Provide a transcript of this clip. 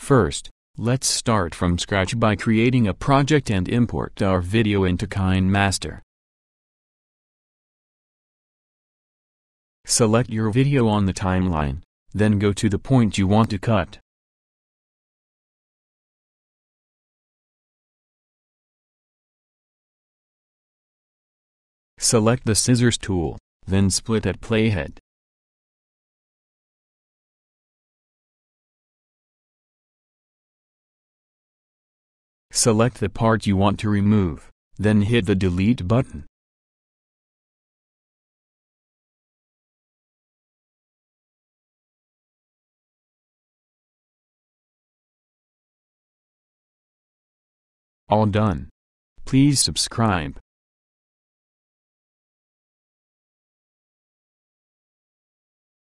First, let's start from scratch by creating a project and import our video into KineMaster. Select your video on the timeline, then go to the point you want to cut. Select the scissors tool, then split at playhead. Select the part you want to remove, then hit the delete button. All done. Please subscribe.